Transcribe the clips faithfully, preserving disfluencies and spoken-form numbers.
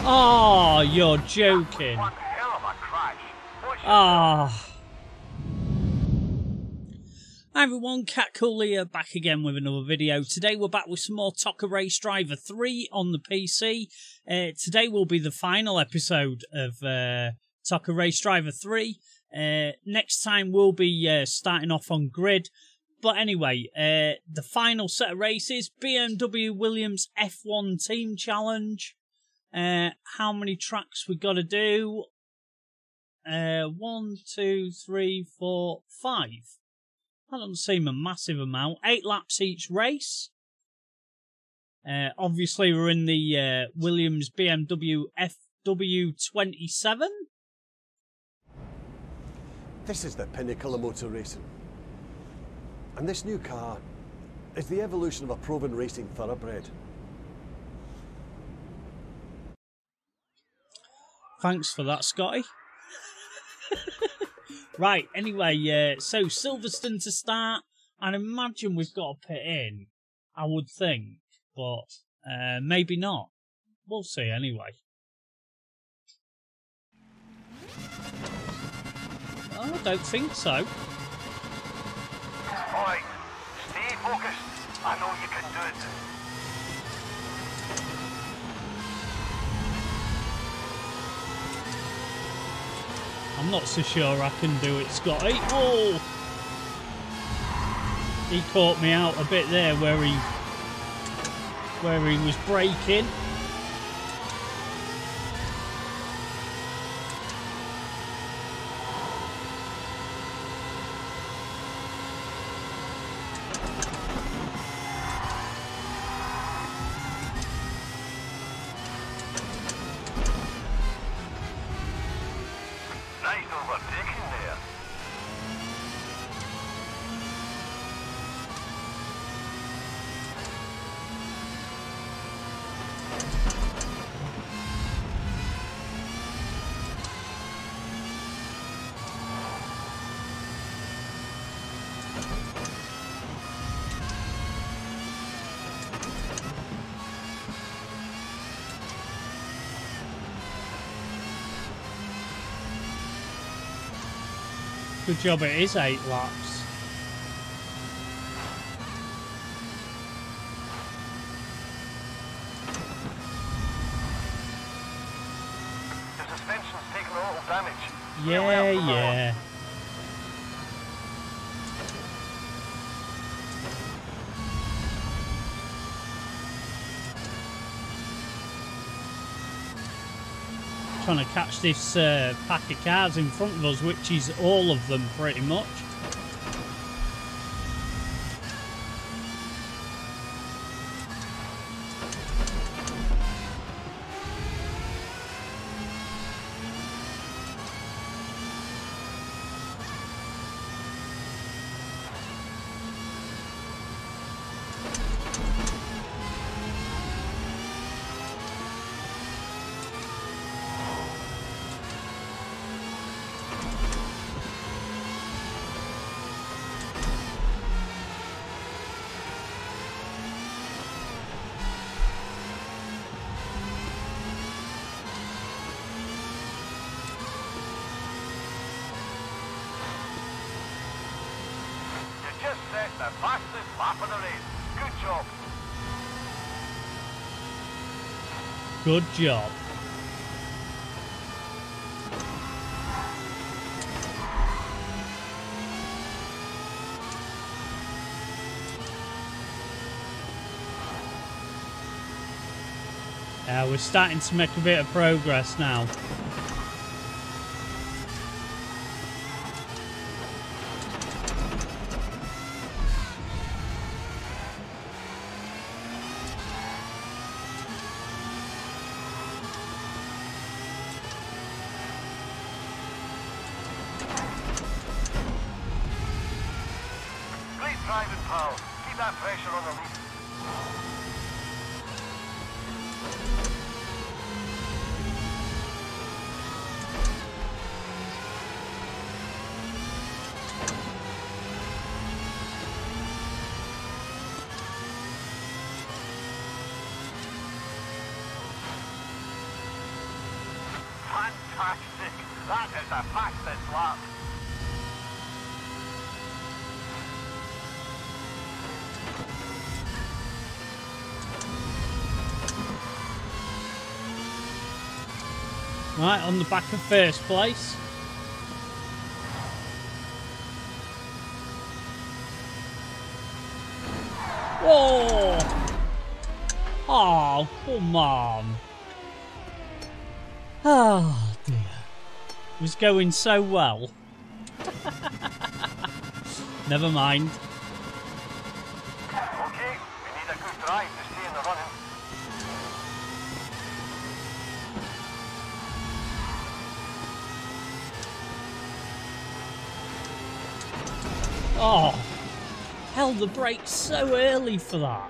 Oh, you're joking. One hell of a crash. Watch Ah. Hi everyone, Cat Cool here, back again with another video. Today we're back with some more TOCA Race Driver three on the P C. Uh, today will be the final episode of uh, TOCA Race Driver three. Uh, next time we'll be uh, starting off on grid. But anyway, uh, the final set of races, B M W Williams F one Team Challenge. Uh, how many tracks we got to do? Uh, one, two, three, four, five. That doesn't seem a massive amount. Eight laps each race. Uh, obviously, we're in the uh, Williams B M W F W twenty-seven. This is the pinnacle of motor racing. And this new car is the evolution of a proven racing thoroughbred. Thanks for that, Scotty. Right, anyway, uh, so Silverstone to start. I'd imagine we've got to pit in, I would think, but uh, maybe not. We'll see anyway. Oh, I don't think so. Alright, stay focused. I know you can do it. I'm not so sure I can do it, Scotty. Whoa! He caught me out a bit there where he where he was braking. Nice overtaking there. Good job it is eight laps. The suspension's taken a little damage. Yeah, Well, well, yeah. Trying to catch this uh, pack of cars in front of us, which is all of them pretty much. You just set the fastest lap of the race. Good job. Good job. Uh, we're starting to make a bit of progress now. Great driving, pal. Keep that pressure on the lead. Fantastic. That is a fastest lap. Right, on the back of first place. Whoa! Oh, come on. Oh, dear. It was going so well. Never mind. Okay, we need a good drive to stay in the running. Oh, held the brakes so early for that.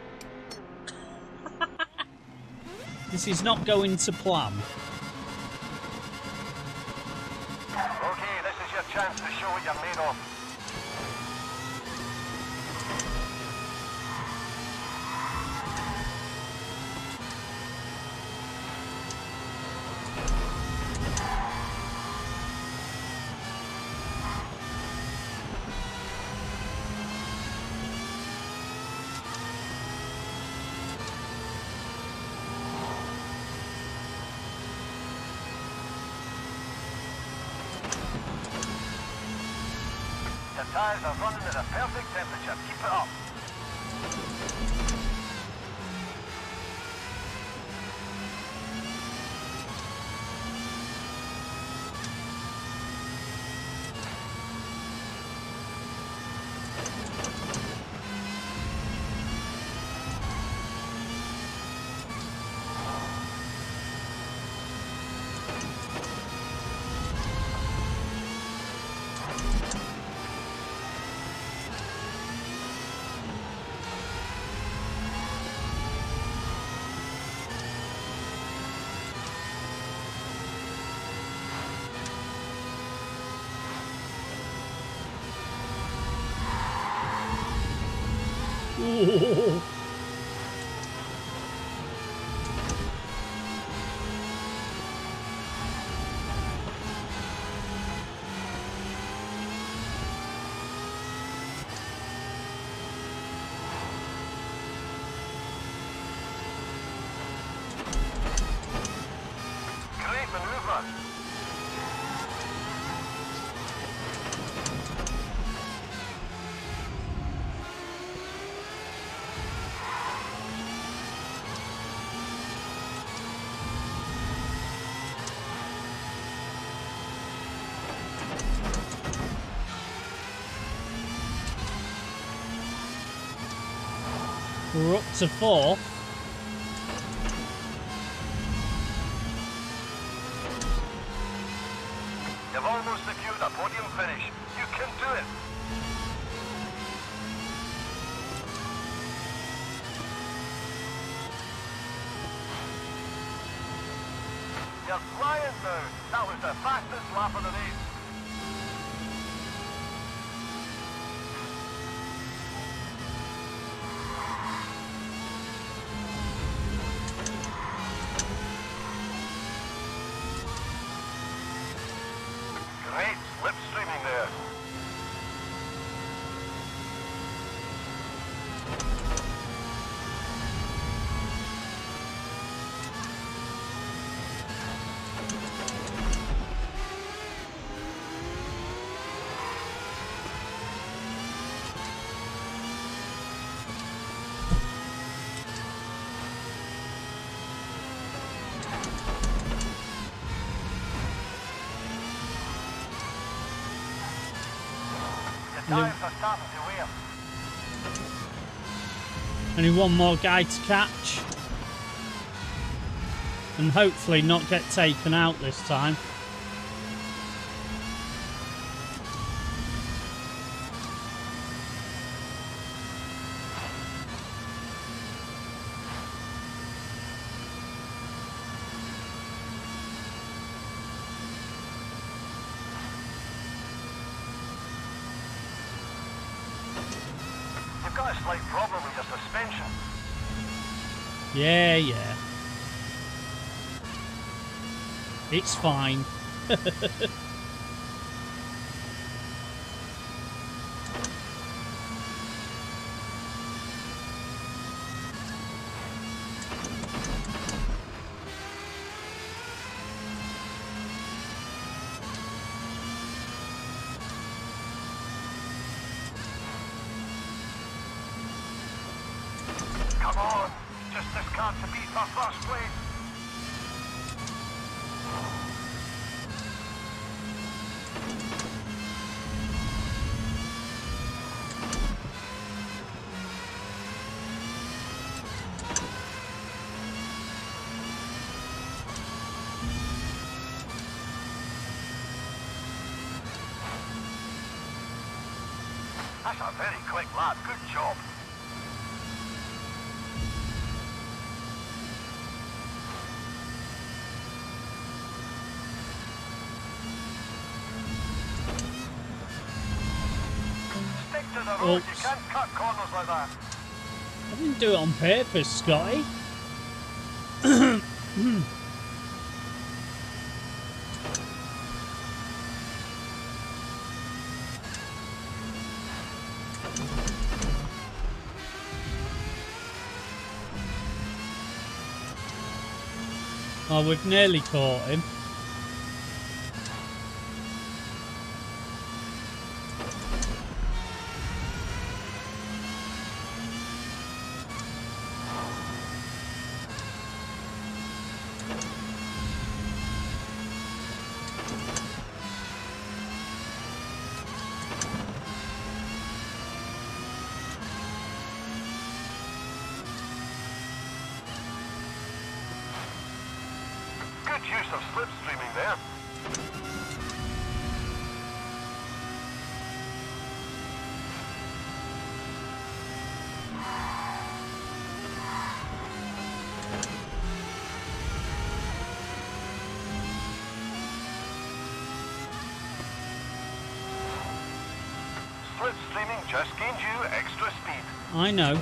This is not going to plan. Okay, this is your chance to show what you're made of. The tyres are running at a perfect temperature. Keep it up. Ooh. Great maneuver. We're up to four. You've almost secured a podium finish. You can do it. You're flying now. That was the fastest lap of the race. Great slipstreaming there. The tyres are starting to wear. Only one more guy to catch. And hopefully not get taken out this time. You've got a slight problem with your suspension. Yeah, yeah. It's fine. Come on, just this car to beat for first place. That's a very quick lap, good job. Stick to the road, Oops. you can't cut corners like that. I didn't do it on purpose, Scotty. Oh, we've nearly caught him. Good use of slipstreaming there. Slipstreaming just gained you extra speed. I know.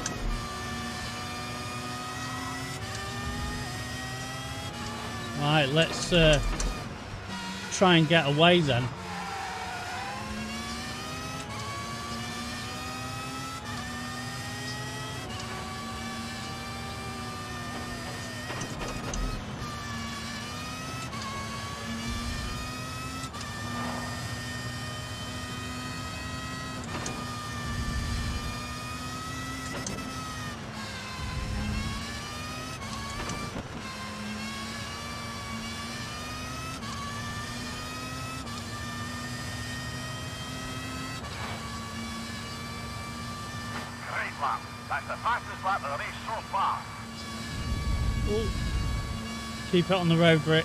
Right, let's uh, try and get away then. Great lap. That's the fastest lap of the race so far. Ooh. Keep it on the road, Rick.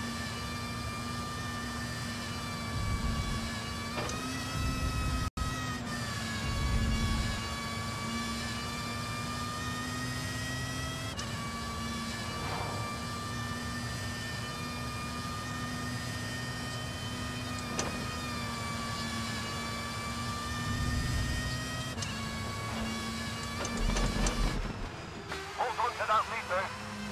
Hold on to that lead now.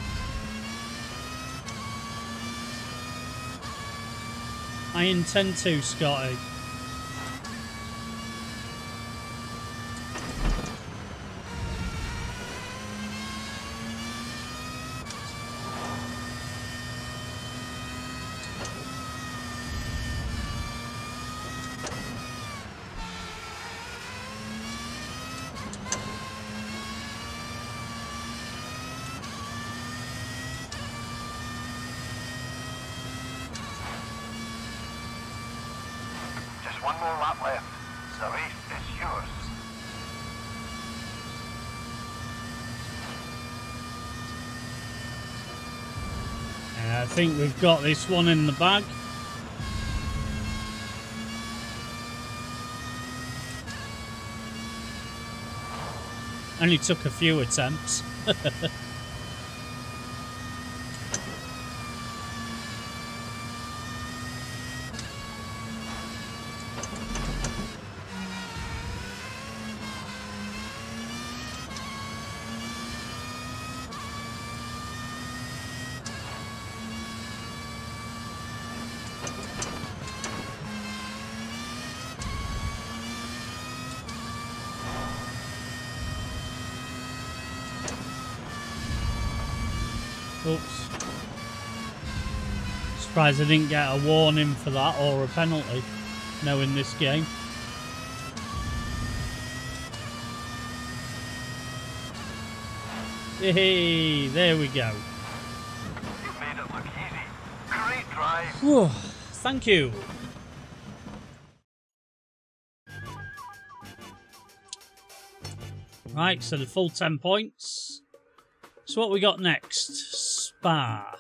I intend to, Scotty. Just one more lap left. The race is yours. Yeah, I think we've got this one in the bag. Only took a few attempts. Oops. Surprised I didn't get a warning for that or a penalty, knowing this game. Hey, there we go. You made it look easy. Great drive. Whew, thank you. Right, so the full ten points. So what we got next? Spa.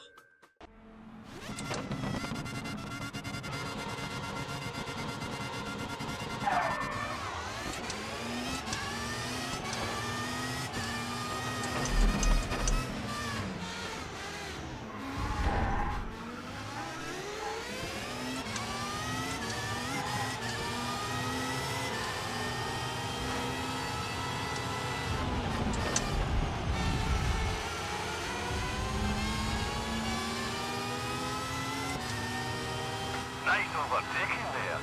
Nice overtaking there.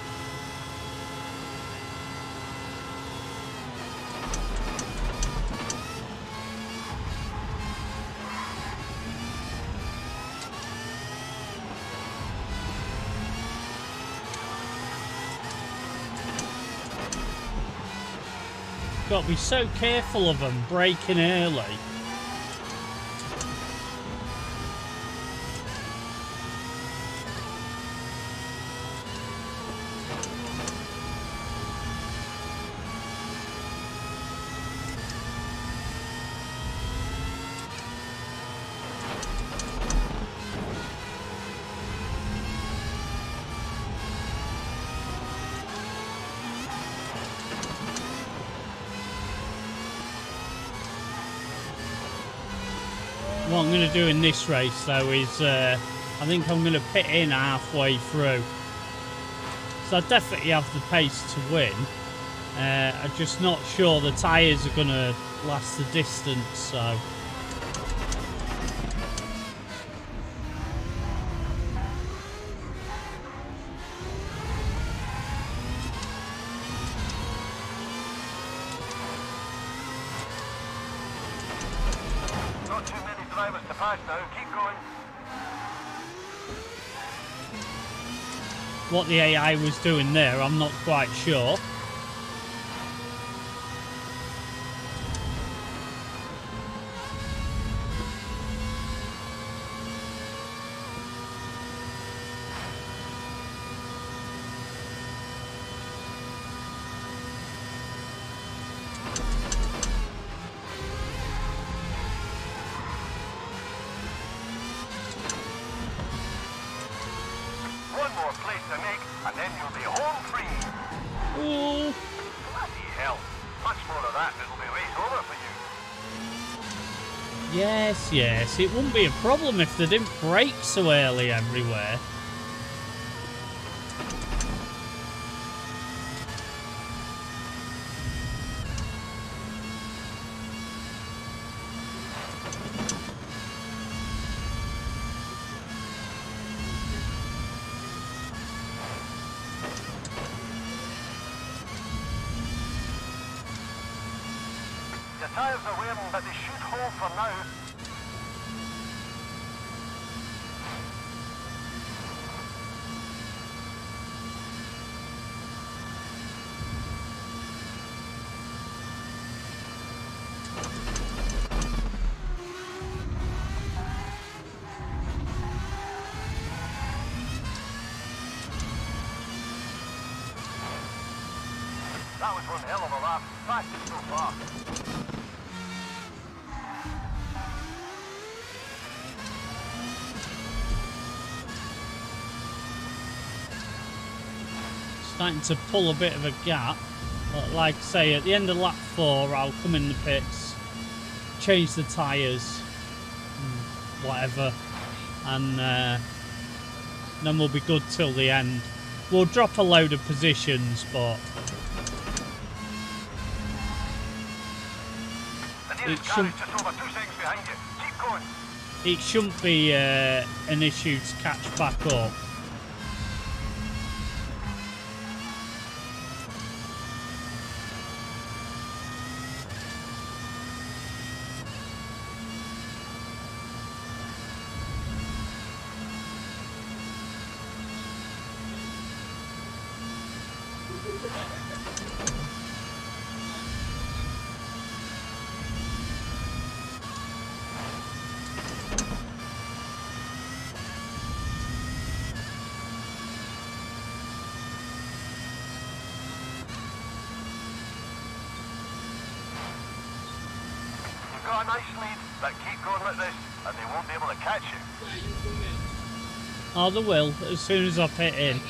Got to be so careful of them braking early. What I'm going to do in this race, though, is uh, I think I'm going to pit in halfway through. So I definitely have the pace to win. Uh, I'm just not sure the tyres are going to last the distance, so... Not too many drivers to pass now. Keep going. What the A I was doing there, I'm not quite sure. One more place to make, and then you'll be home free. Ooh. Bloody hell. Much more of that, and it'll be race over for you. Yes, yes. It wouldn't be a problem if they didn't brake so early everywhere. The tyres are wearing, but they should hold for now. That was one hell of a lap. Fastest so far. Starting to pull a bit of a gap, but like I say, at the end of lap four I'll come in the pits, change the tyres, whatever, and uh, then we'll be good till the end. We'll drop a load of positions, but The nearest It car shouldn't- is just over two seconds behind you. Keep going. it shouldn't be uh, an issue to catch back up. got a nice lead, but keep going like this, and they won't be able to catch you. Oh, they will, as soon as I pit in.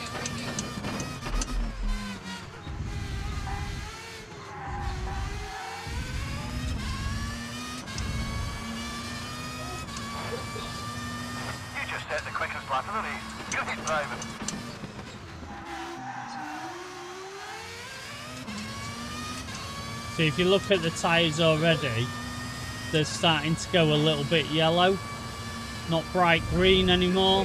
You just set the quickest lap of the race. Good driving. See, if you look at the tyres already, they're starting to go a little bit yellow. Not bright green anymore.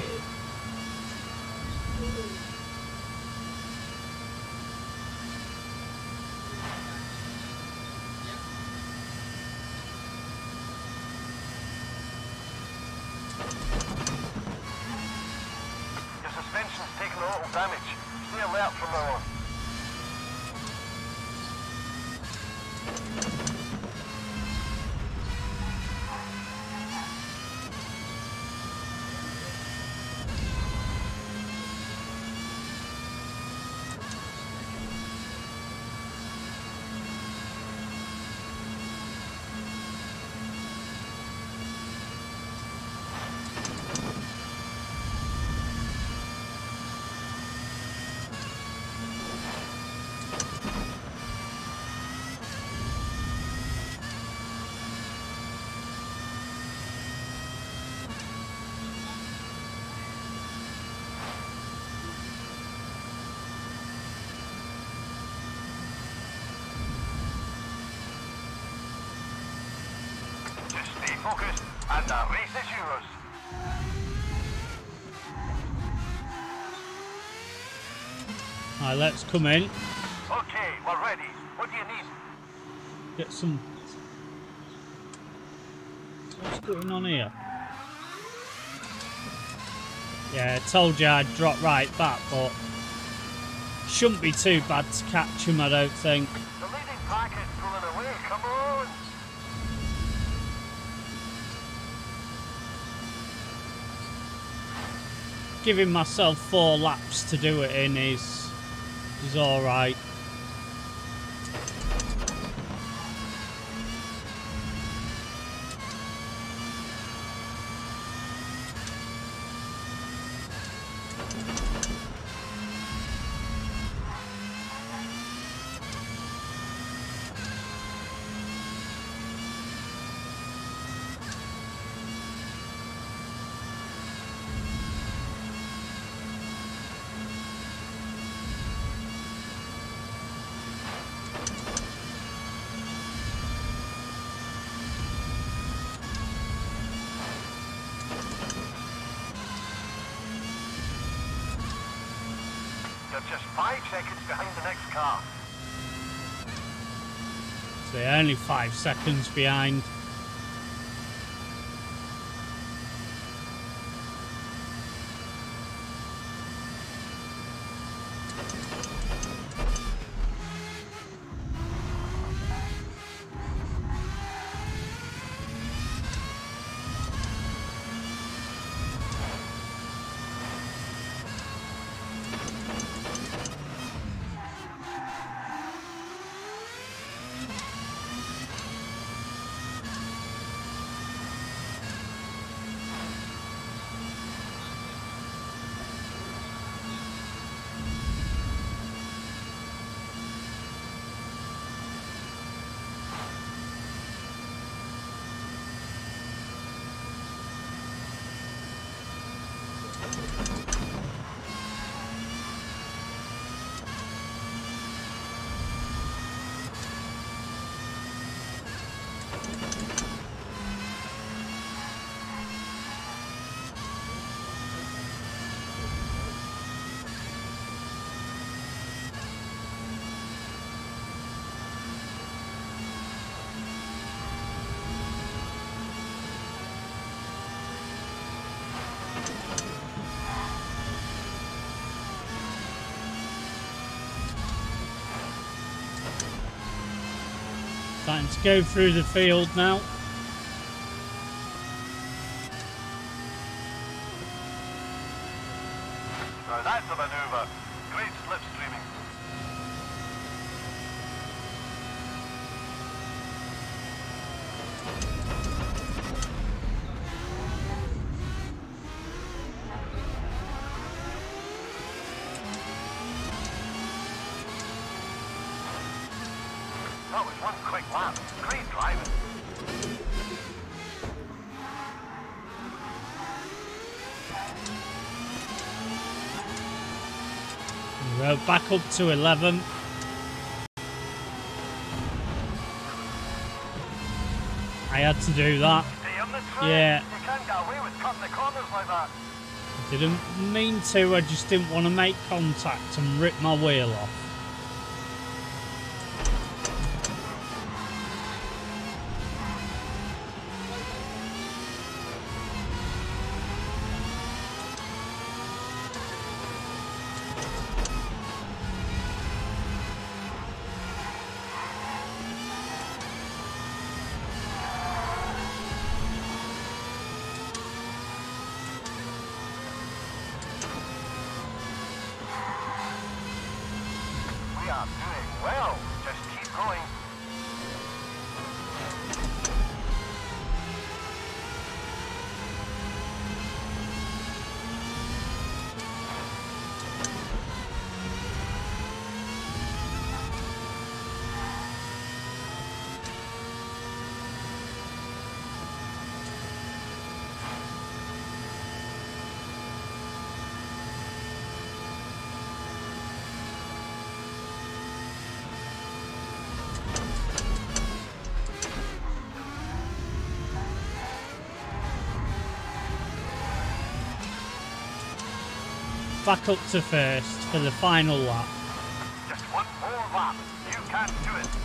Your suspension's taken a little damage. Stay alert from now on. Just stay focused, and the race is yours. Alright, let's come in. Okay, we're ready. What do you need? Get some... What's going on here? Yeah, I told you I'd drop right back, but... Shouldn't be too bad to catch him, I don't think. The leading pack is pulling away. Come on. Giving myself four laps to do it in is... is alright. You're just five seconds behind the next car. So they're only five seconds behind. Starting to go through the field now. Now that's a manoeuvre. Great slipstreaming. That was one quick lap. Great driving. We're back up to eleven. I had to do that. Stay on the track. Yeah. You can't get away with cutting the corners like that. Didn't mean to, I just didn't want to make contact and rip my wheel off. We are doing well. Just keep going. Back up to first for the final lap. Just one more lap. You can do it.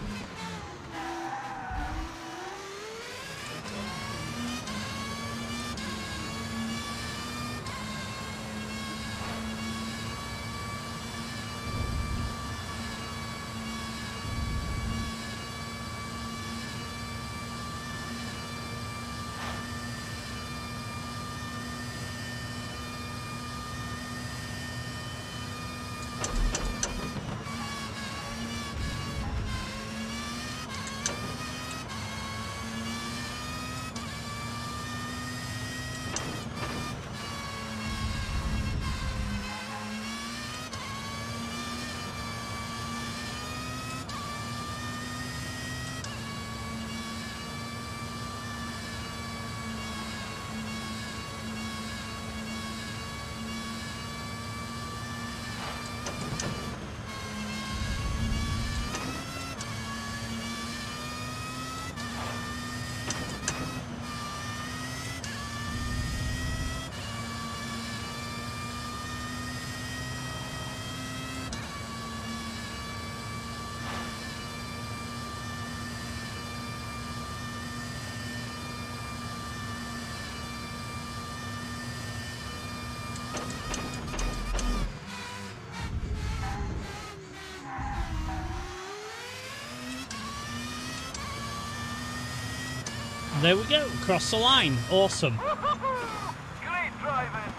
There we go, across the line. Awesome. Great driving.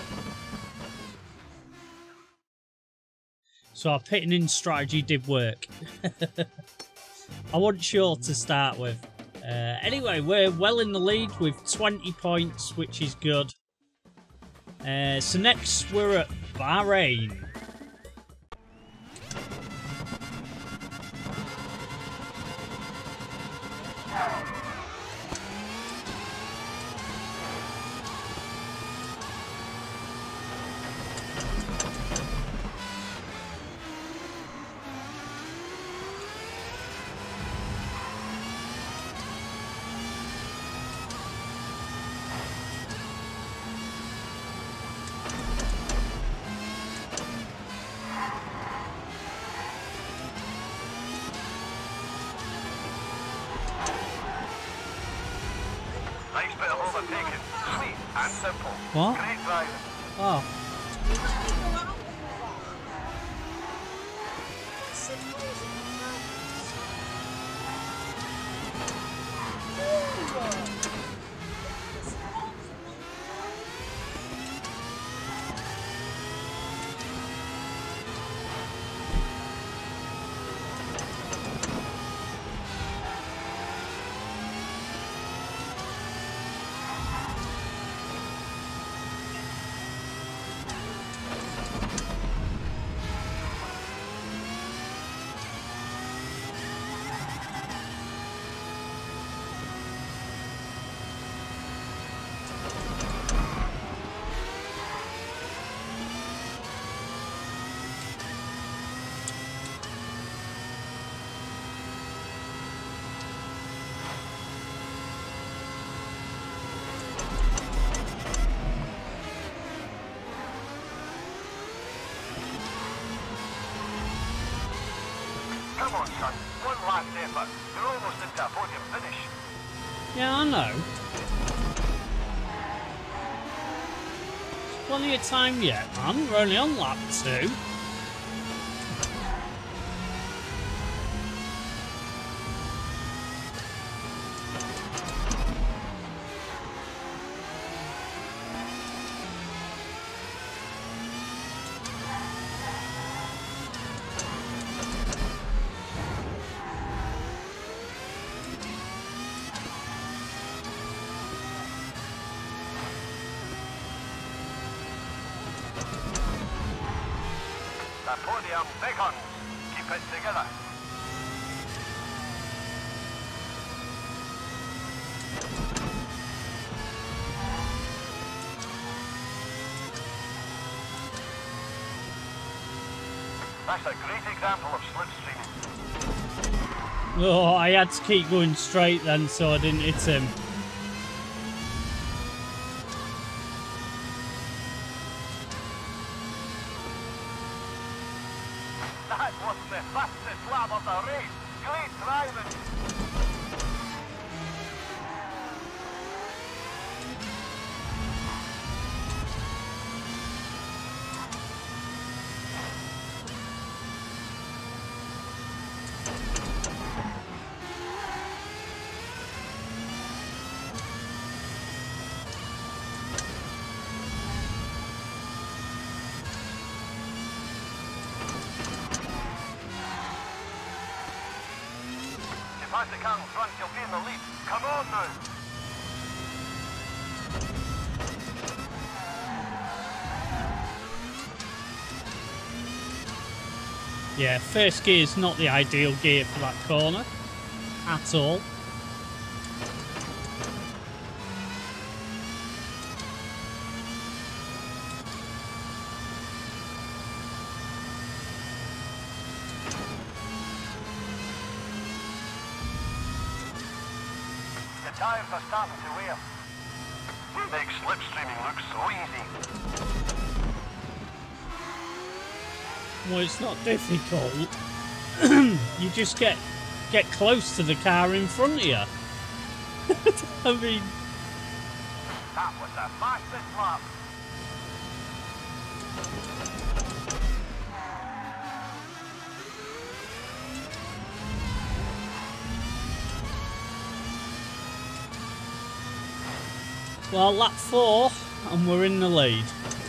So our pitting in strategy did work. I wasn't sure to start with. Uh, anyway, we're well in the lead with twenty points, which is good. Uh, so next we're at Bahrain. Nice bit of overtaking. Sweet and simple. What? Great driving. Oh. Come on, son. One last effort. You're almost into a podium finish. Yeah, I know. There's plenty of time yet, man. We're only on lap two. The podium beckons. Keep it together. That's a great example of slipstreaming. Oh, I had to keep going straight then so I didn't hit him. That was the fastest lap of the race. Great driving. Pass the car in front, you'll be in the lead. Come on now. Yeah, first gear is not the ideal gear for that corner at all. The tyres are starting to wear. Makes slipstreaming look so easy. Well, it's not difficult. You just get get close to the car in front of you. I mean, That was the fastest lap. well, lap four, and we're in the lead.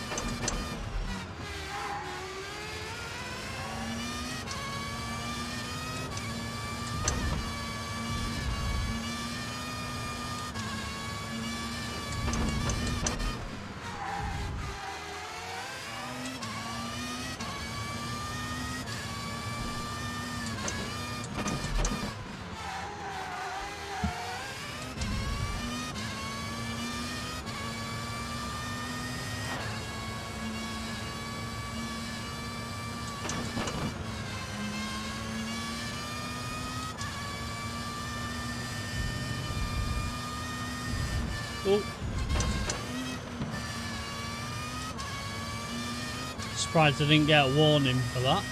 Oh. Surprised I didn't get a warning for that.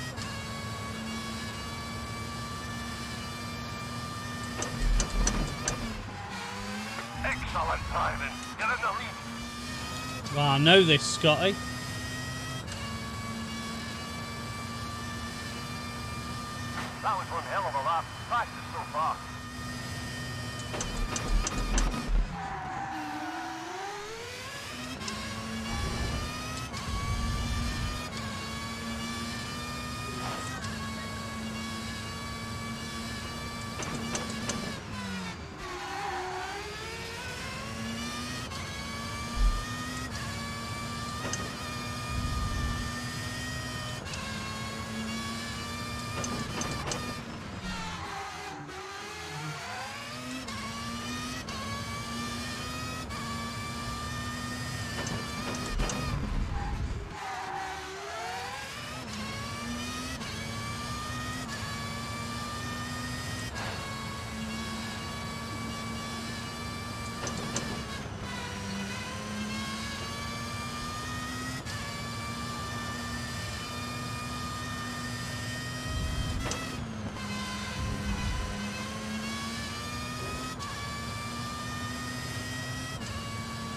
Excellent driving. You're in the lead. Well, I know this, Scotty. That was one hell of a lap. Fastest so far.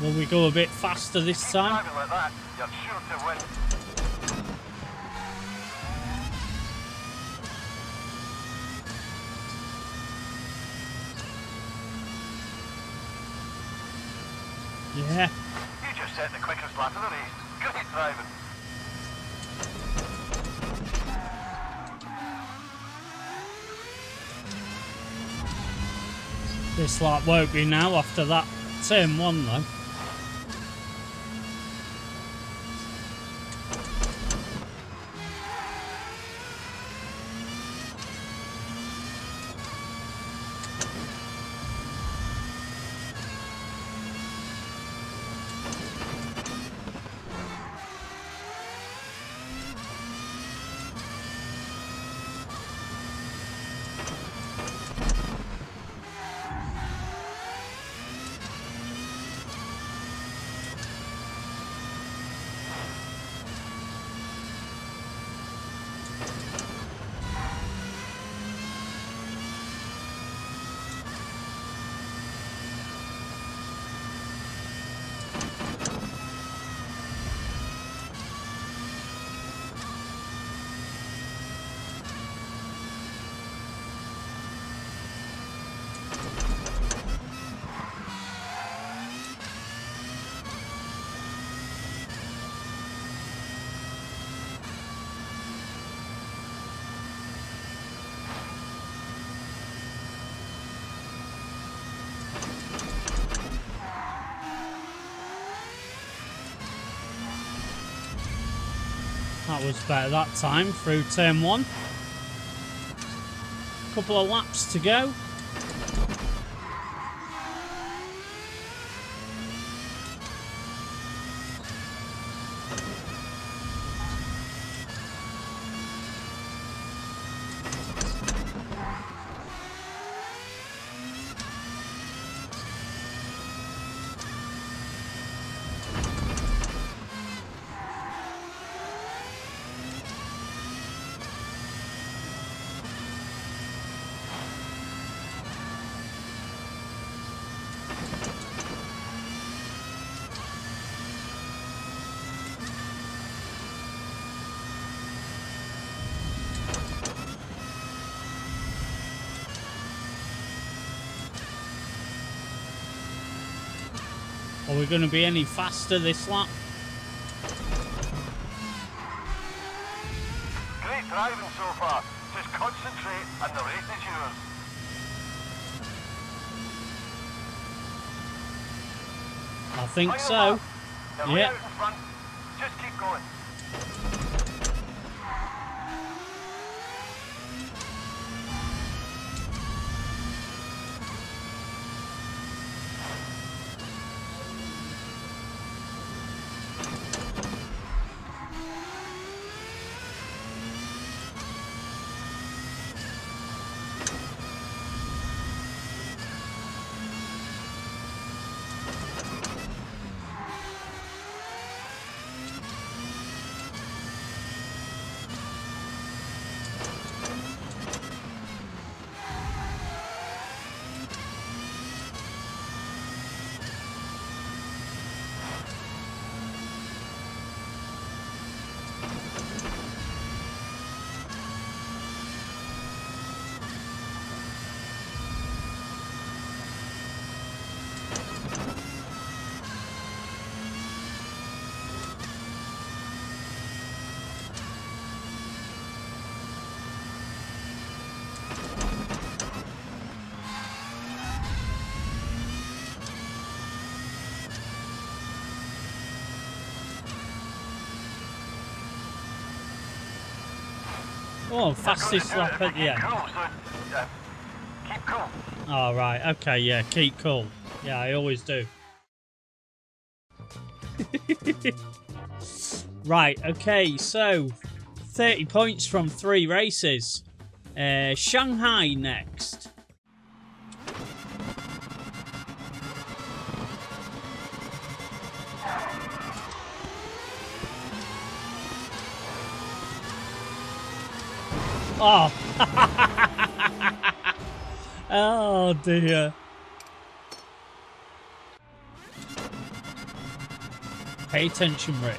Will we go a bit faster this Keep time? driving like that, you're sure to win. Yeah. You just set the quickest lap of the race. Great driving. This lap won't be now after that turn one though. That was better that time through turn one. Couple of laps to go. Are we going to be any faster this lap? Great driving so far. Just concentrate and the race is yours. I think Final so. lap. You're way Yeah. out in front. Just keep going. Oh, fastest lap at the end. Keep cool, so, uh, keep cool. Oh, right. Okay, yeah. Keep cool. Yeah, I always do. Right, okay. So, thirty points from three races. Uh, Shanghai next. Oh. Oh dear. Pay attention, Rick.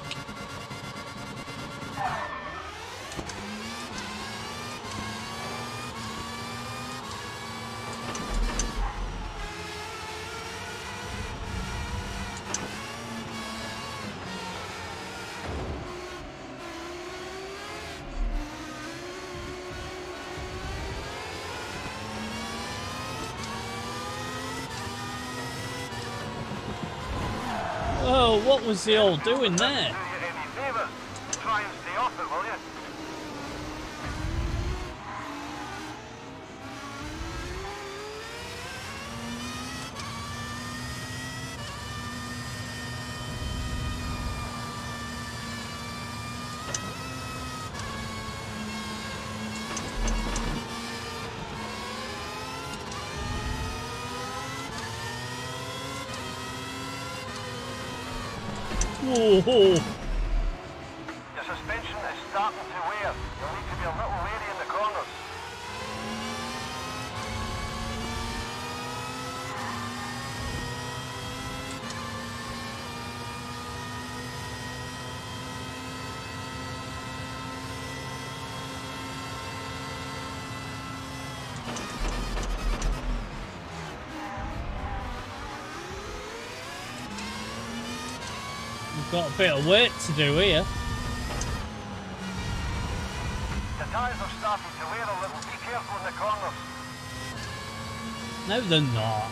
Oh, what was they all doing there? Do you any favours? Try and stay off it, will you? Whoa. Your suspension is starting to wear. You'll need to be a little wary in the corners. We've got a bit of work to do here. The tyres are starting to wear a little. Be careful in the corners. No, they're not.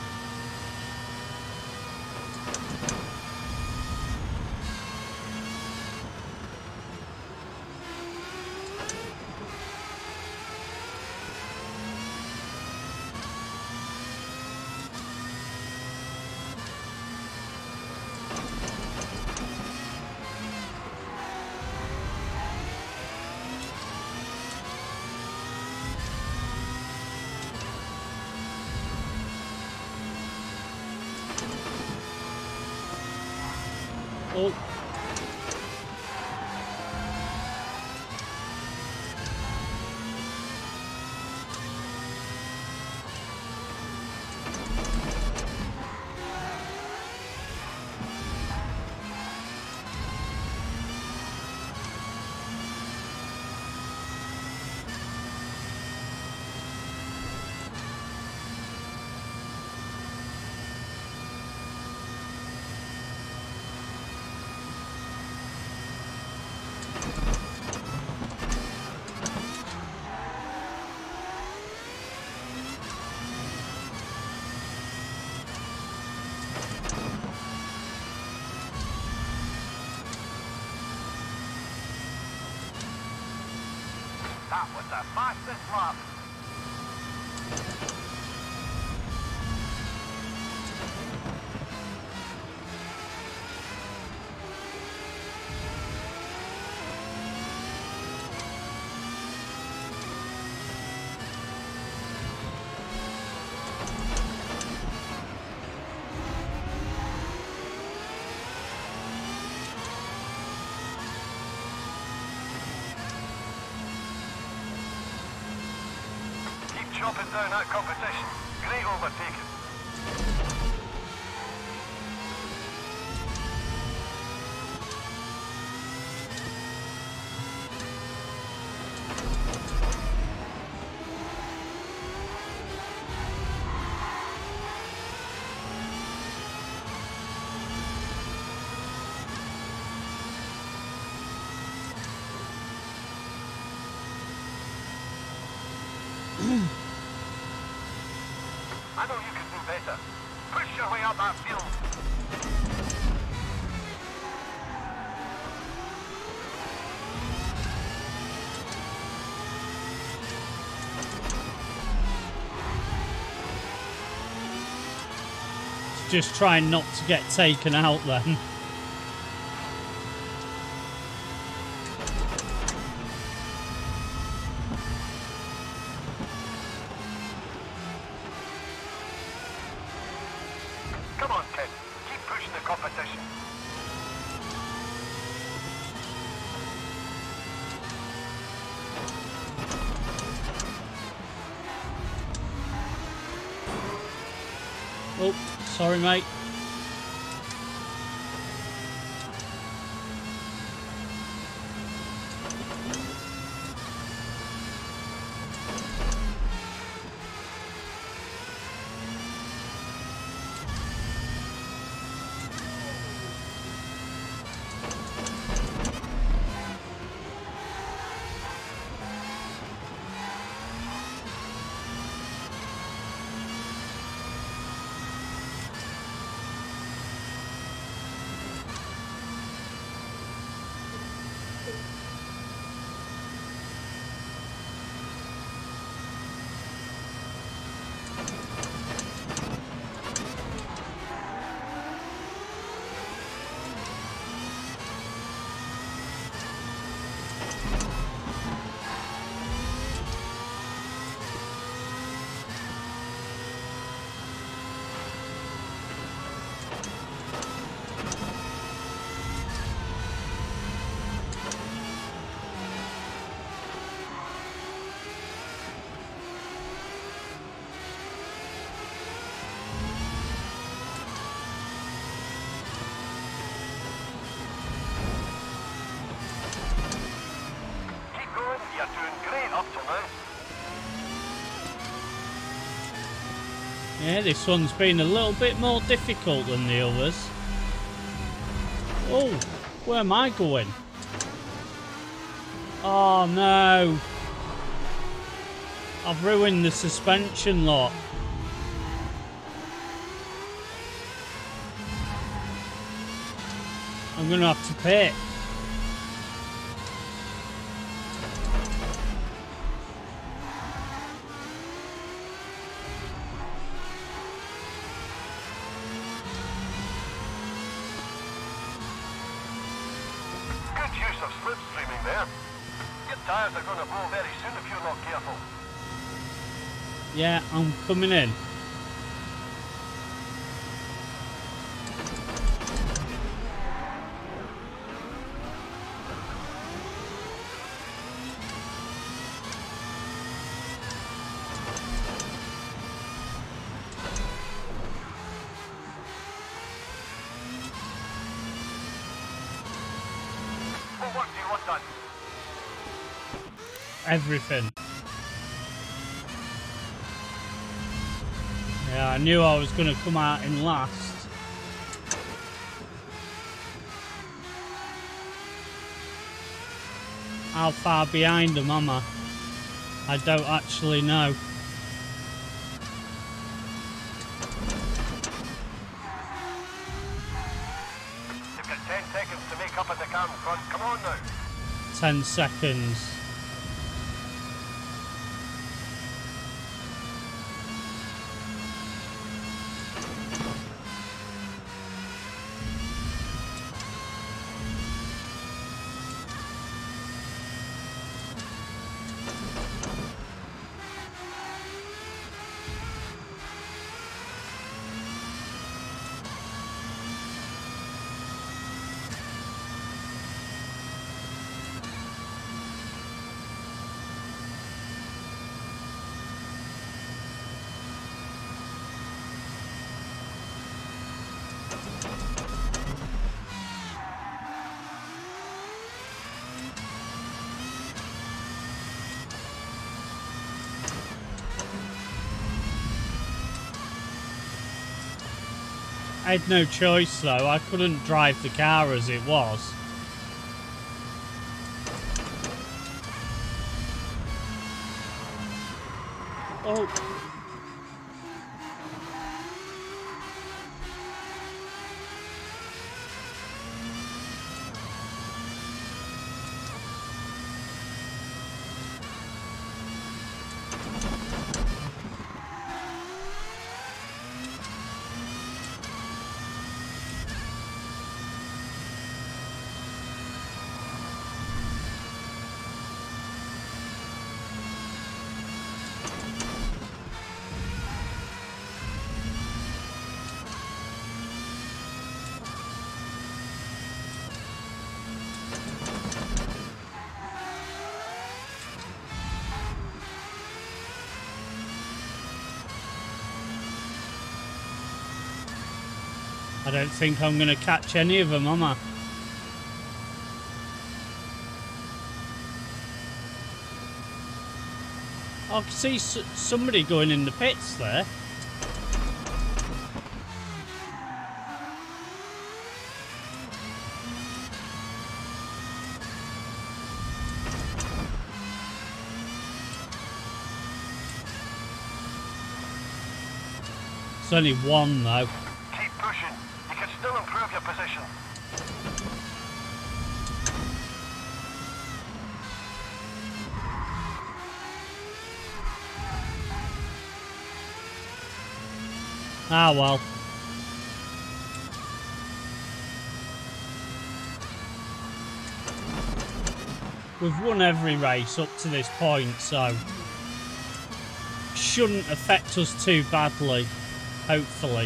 Oh. That was the fastest lap. Chopping down that competition. Great overtaking. I know you can do better. Push your way up that field. Just trying not to get taken out then. Come on, kid. Keep pushing the competition. Oh, sorry, mate. Yeah, this one's been a little bit more difficult than the others. Oh, where am I going? Oh no. I've ruined the suspension lot. I'm going to have to pit. Good use of slipstreaming there. Your tyres are going to blow very soon if you're not careful. Yeah, I'm coming in. What work do you want done? Everything. Yeah, I knew I was going to come out in last. How far behind am I? I don't actually know. You've got ten seconds to make up at the car in front. Come on now. Ten seconds. I had no choice though, I couldn't drive the car as it was. Oh. I don't think I'm going to catch any of them, am I? Oh, I can see s somebody going in the pits there. It's only one though. Keep pushing. You can still improve your position. Ah well. We've won every race up to this point, so shouldn't affect us too badly, hopefully.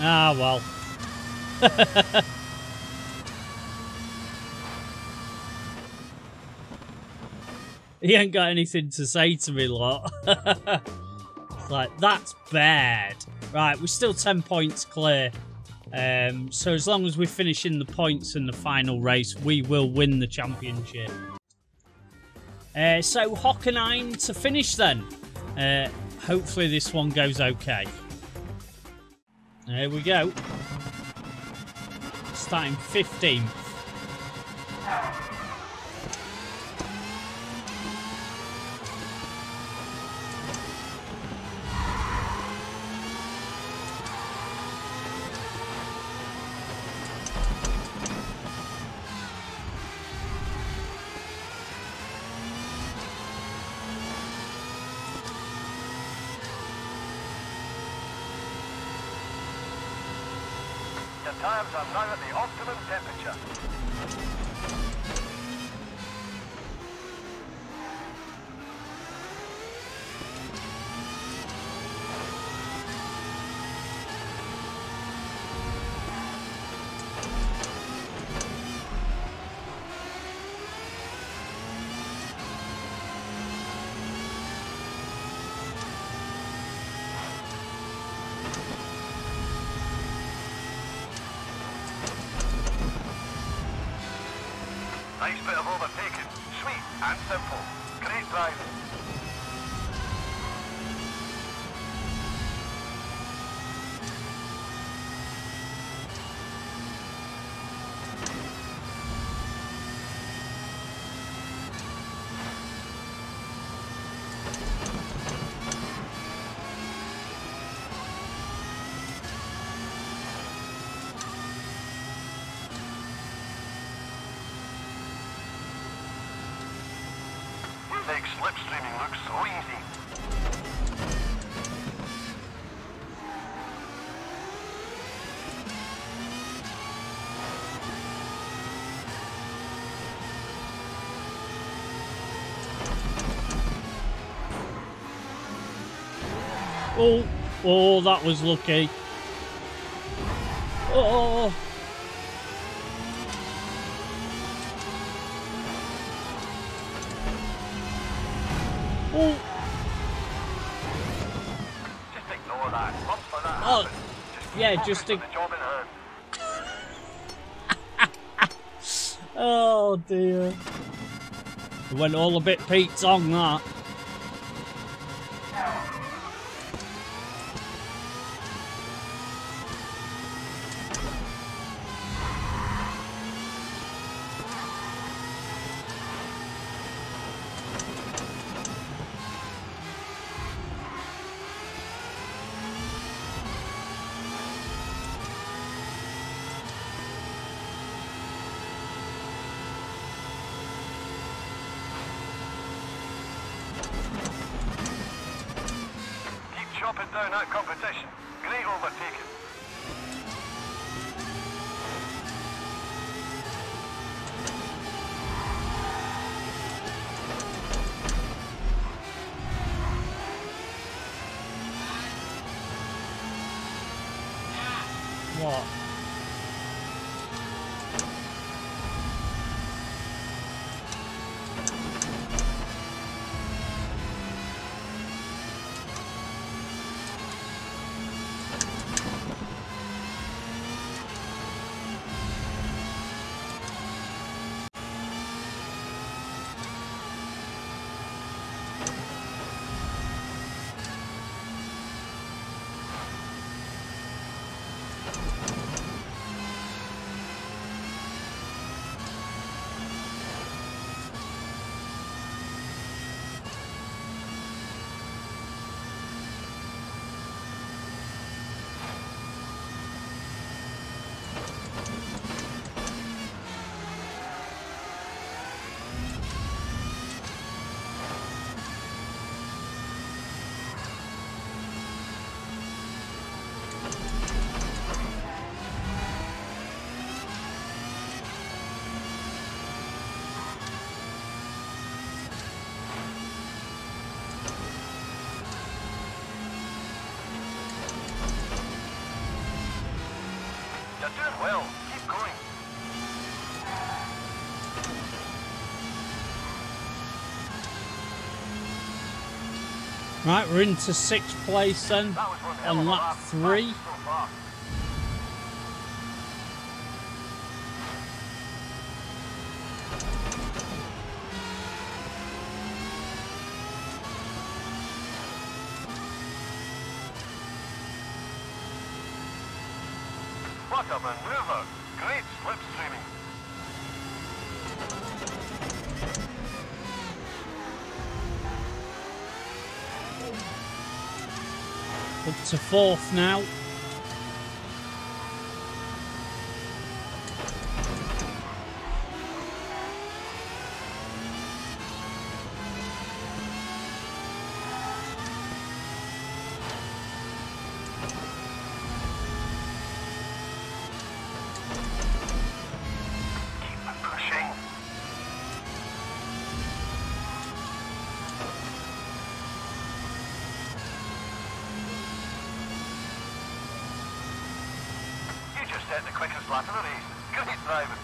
Ah, well. He ain't got anything to say to me, lot. It's like, that's bad. Right, we're still ten points clear. Um, so as long as we finish in the points in the final race, we will win the championship. Uh, so, Hockenheim to finish then. Uh, hopefully this one goes okay. There we go. Starting fifteenth. The tires are now at the optimum temperature. Nice bit of overtaking. Sweet and simple. Great driving. Makes slipstreaming look so easy. Oh, oh, that was lucky. Oh. Oh. Just ignore that. Once for that Oh, happens, just yeah, focus just on ig- the job in hand. Oh dear. It went all a bit Pete's on that. Keep chopping down that competition. Great overtaking. What? You're doing well. Keep going. Right, we're into sixth place then That was one hell on of a lap lap. three. So far. What a maneuver! Great slipstreaming. Up to fourth now. Keep pushing. You just set the quickest lap of the race. Great driving.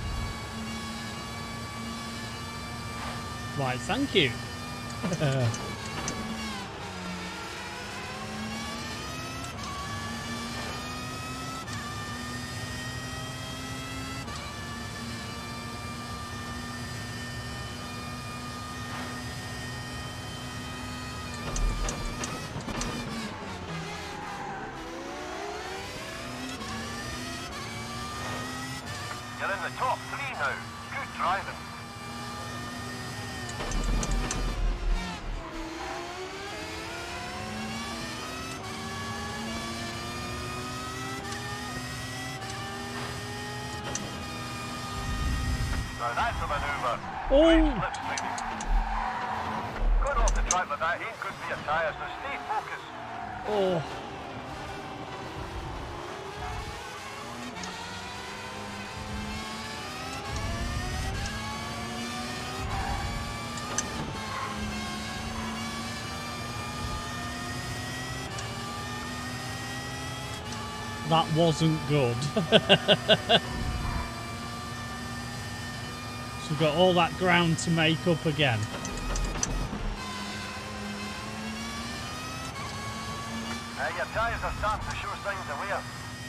Right, thank you. You're in the top three now. Good driving. Now that's a manoeuvre. Oh. Great slipstreaming. Going off the track like that ain't good for your tyres, so stay focused. Oh. That wasn't good. So we've got all that ground to make up again. Uh, your tyres are starting to show signs of wear.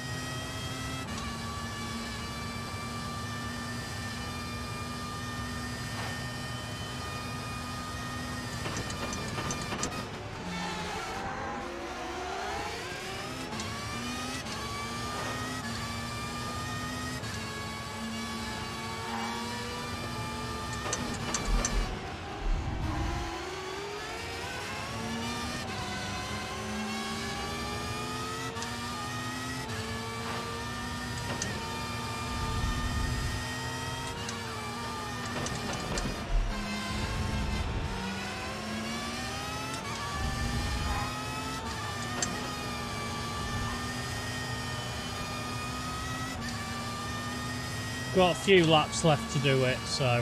Got a few laps left to do it, so.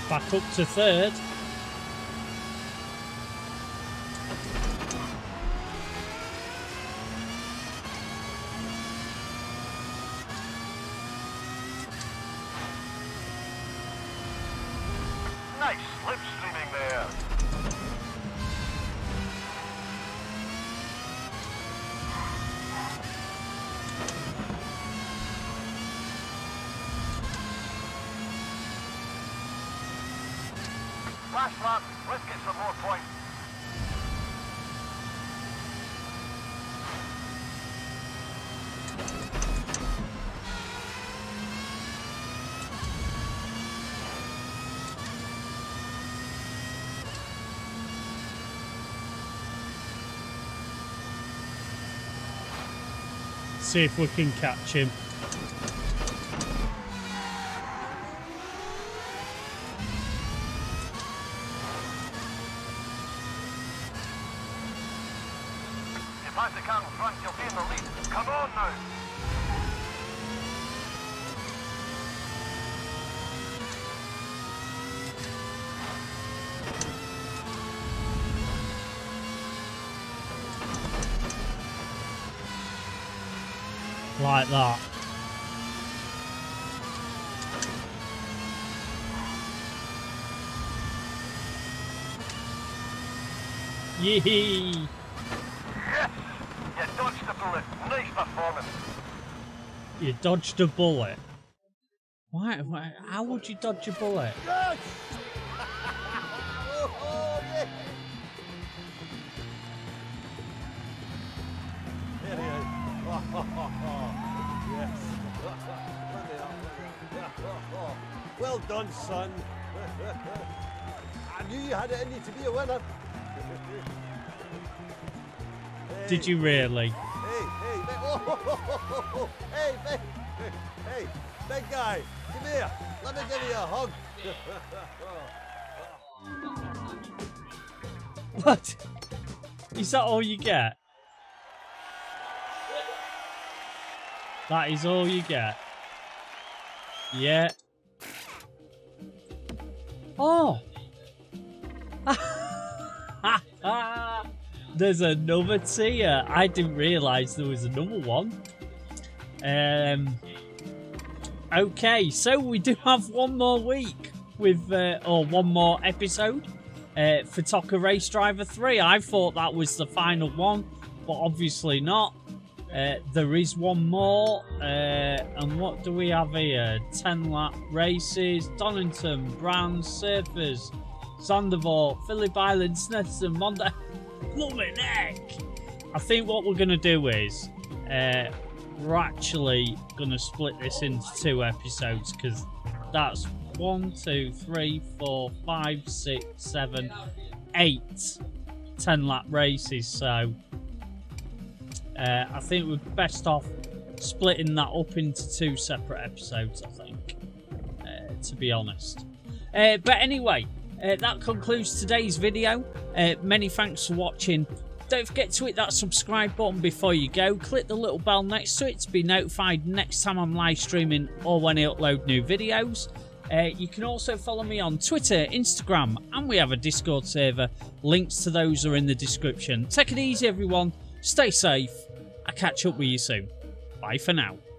Back up to third. Nice slipstreaming there. Last lap, let's get some more points. See if we can catch him. You pass the car in front, you'll be in the lead. Come on now. Like that. Yee! Yes! You dodged the bullet. Nice performance. You dodged a bullet. Why? why how would you dodge a bullet? Yes! Oh, yeah. There he is. Yes. Well done, son. I knew you had it in you to be a winner. Did you really? Hey, hey, big, oh, hey, big, hey, big guy, come here. Let me give you a hug. What? Is that all you get? That is all you get. Yeah. Oh. There's another tier. I didn't realise there was another one. Um. Okay, so we do have one more week with, uh, or one more episode uh, for TOCA Race Driver three. I thought that was the final one, but obviously not. Uh, there is one more, uh, and what do we have here? ten lap races, Donington, Browns, Surfers, Zandvoort, Phillip Island, Snetterton, Monday. Blooming heck! I think what we're going to do is, uh, we're actually going to split this into two episodes, because that's one, two, three, four, five, six, seven, eight ten lap races, so Uh, I think we're best off splitting that up into two separate episodes, I think, uh, to be honest. Uh, but anyway, uh, that concludes today's video. Uh, many thanks for watching. Don't forget to hit that subscribe button before you go. Click the little bell next to it to be notified next time I'm live streaming or when I upload new videos. Uh, you can also follow me on Twitter, Instagram, and we have a Discord server. Links to those are in the description. Take it easy, everyone. Stay safe. I'll catch up with you soon. Bye for now.